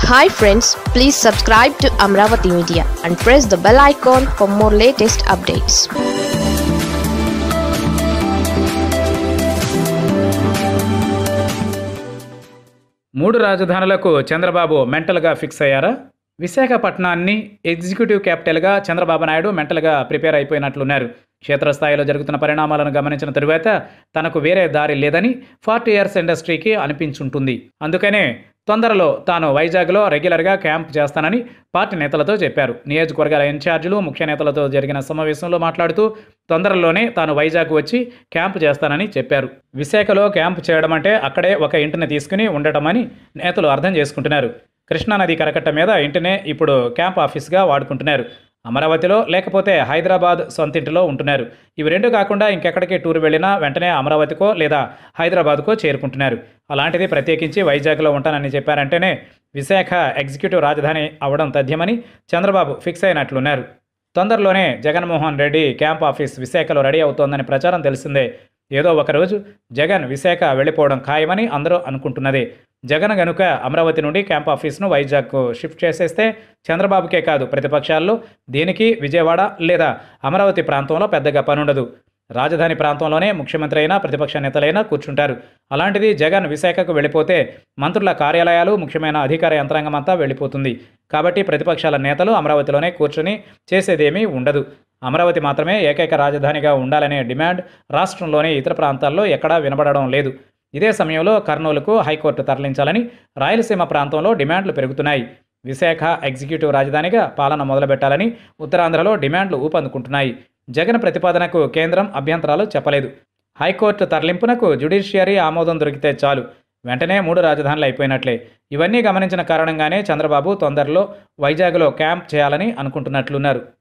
Hi friends, please subscribe to Amaravathi Media and press the bell icon for more latest updates. మూడు రాజధానులకు చంద్రబాబు మెంటల్గా fix అయ్యారా? విశాఖపట్నాన్ని executive క్యాపిటల్గా చంద్రబాబు నాయుడు మెంటల్గా ప్రిపేర్ అయిపోయినట్లున్నారు. క్షేత్రస్థాయిలో జరుగుతున్న పరిణామాలను గమనించిన తరువాత తనకు వేరే దారి లేదని 40 ఇయర్స్ ఇండస్ట్రీకి అనిపించుంటుంది. అందుకనే తొందరలో తాను వైజాగ్లో రెగ్యులర్గా క్యాంప్ చేస్తానని పార్టీ నేతలతో చెప్పారు. నియోజకవర్గాల ఇన్ఛార్జీలు, ముఖ్య నేతలతో జరిగిన సమావేశంలో మాట్లాడుతూ తొందరలోనే తాను వైజాగ్ వచ్చి క్యాంప్ చేస్తానని చెప్పారు. విశాఖలో క్యాంప్ చేయడం అంటే అక్కడే ఒక ఇంటిని తీసుకుని ఉండటమని నేతలు అర్థం చేసుకుంటున్నారు. కృష్ణానది కరకట్ట మీద ఇంటినే ఇప్పుడు క్యాంప్ ఆఫీస్గా వాడుకుంటున్నారు. అమరావతిలో లేకపోతే హైదరాబాద్ సొంతింటిలో ఉంటున్నారు. ఇవి రెండు కాకుండా ఇంకెక్కడికి టూర్ వెళ్ళినా వెంటనే అమరావతికో లేదా హైదరాబాద్కో చేరుకుంటున్నారు. అలాంటిది ప్రత్యేకించి వైజాగ్లో ఉంటానని చెప్పారంటేనే విశాఖ ఎగ్జిక్యూటివ్ రాజధాని అవడం తథ్యమని చంద్రబాబు ఫిక్స్ అయినట్లున్నారు. తొందరలోనే జగన్మోహన్ రెడ్డి క్యాంప్ ఆఫీస్ విశాఖలో రెడీ అవుతోందని ప్రచారం తెలిసిందే. ఏదో ఒకరోజు జగన్ విశాఖ వెళ్ళిపోవడం ఖాయమని అందరూ అనుకుంటున్నదే. జగన్ గనుక అమరావతి నుండి క్యాంప్ ఆఫీస్ను వైజాగ్కు షిఫ్ట్ చేసేస్తే చంద్రబాబుకే కాదు, ప్రతిపక్షాల్లో దీనికి విజయవాడ లేదా అమరావతి ప్రాంతంలో పెద్దగా పనుండదు. రాజధాని ప్రాంతంలోనే ముఖ్యమంత్రి అయినా ప్రతిపక్ష నేతలైనా కూర్చుంటారు. అలాంటిది జగన్ విశాఖకు వెళ్ళిపోతే మంత్రుల కార్యాలయాలు, ముఖ్యమైన అధికార యంత్రాంగం అంతా వెళ్ళిపోతుంది. కాబట్టి ప్రతిపక్షాల నేతలు అమరావతిలోనే కూర్చుని చేసేదేమీ ఉండదు. అమరావతి మాత్రమే ఏకైక రాజధానిగా ఉండాలనే డిమాండ్ రాష్ట్రంలోని ఇతర ప్రాంతాల్లో ఎక్కడా వినబడడం లేదు. ఇదే సమయంలో కర్నూలుకు హైకోర్టు తరలించాలని రాయలసీమ ప్రాంతంలో డిమాండ్లు పెరుగుతున్నాయి. విశాఖ ఎగ్జిక్యూటివ్ రాజధానిగా పాలన మొదలుపెట్టాలని ఉత్తరాంధ్రలో డిమాండ్లు ఊపందుకుంటున్నాయి. జగన్ ప్రతిపాదనకు కేంద్రం అభ్యంతరాలు చెప్పలేదు. హైకోర్టు తరలింపునకు జ్యుడిషియరీ ఆమోదం దొరికితే చాలు, వెంటనే 3 రాజధానులు అయిపోయినట్లే. ఇవన్నీ గమనించిన కారణంగానే చంద్రబాబు తొందరలో వైజాగ్లో క్యాంప్ చేయాలని అనుకుంటున్నట్లున్నారు.